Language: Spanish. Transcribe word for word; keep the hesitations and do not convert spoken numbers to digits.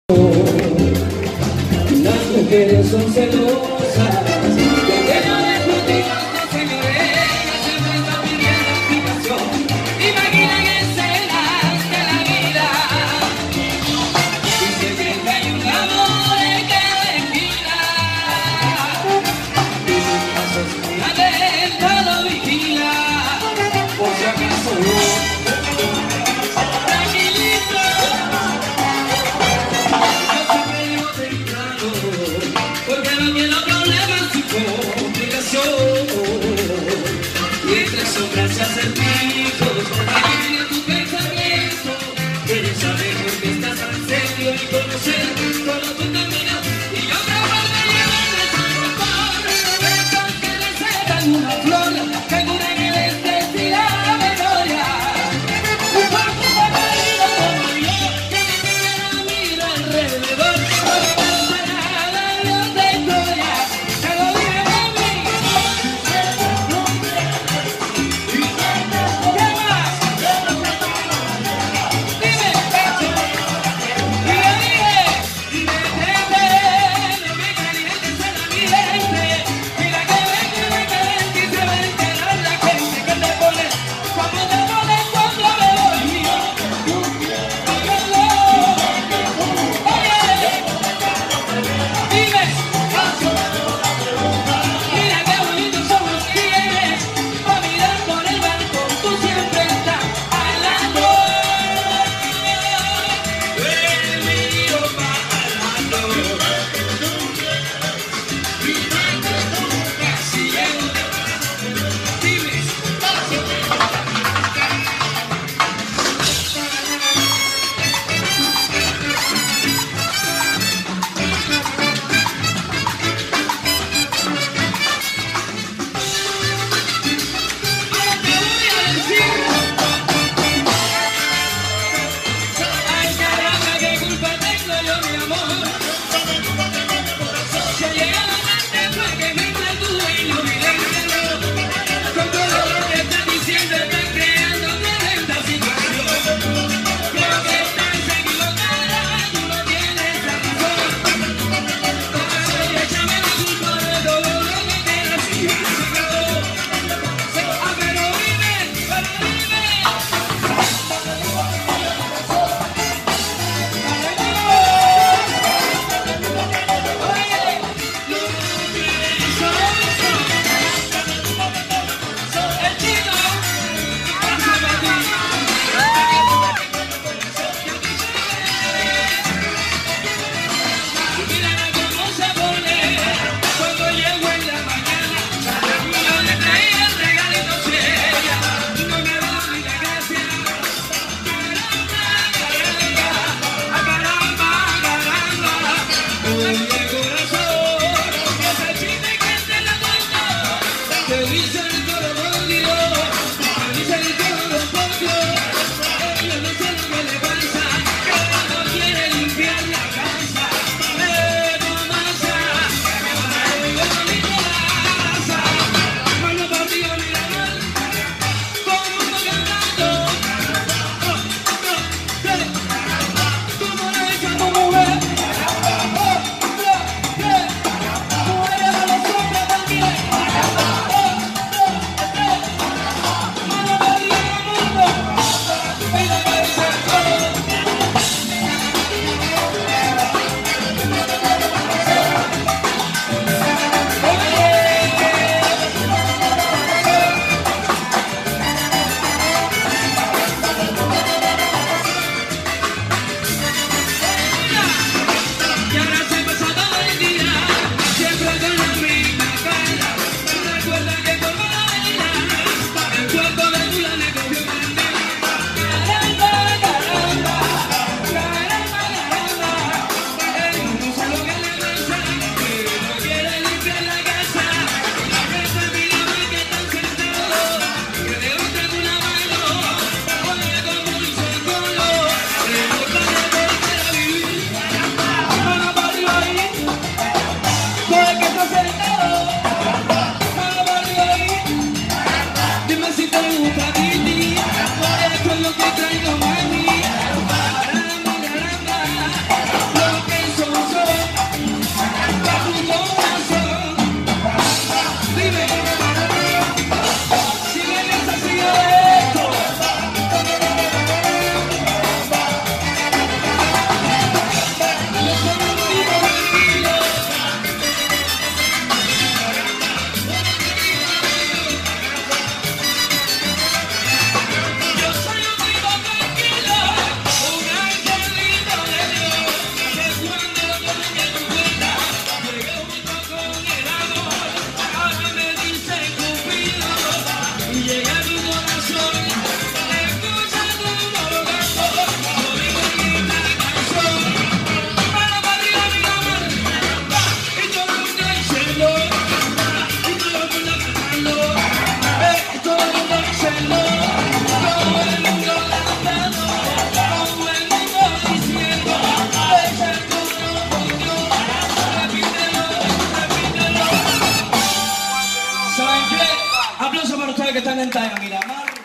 Las mujeres son celosas, yo que no les motivando, señores, siempre están pidiendo explicación. Imaginan escenas de la vida, dice que hay un amor que desfila, y sus pasos muy atentos lo vigila, por si acaso acertijos, adivina tu pensamiento. Quieres saber por qué estás tan serio y conocer todo tu camino. Y yo trabajo de llevarle su motor, estos que recetan una flor que cura en el estrés y la memoria. Un cuerpo de marido como yo, que ni siquiera mira alrededor, porque pensará la Dios de historia, que lo diga de mí. que están en Talla, Miramar.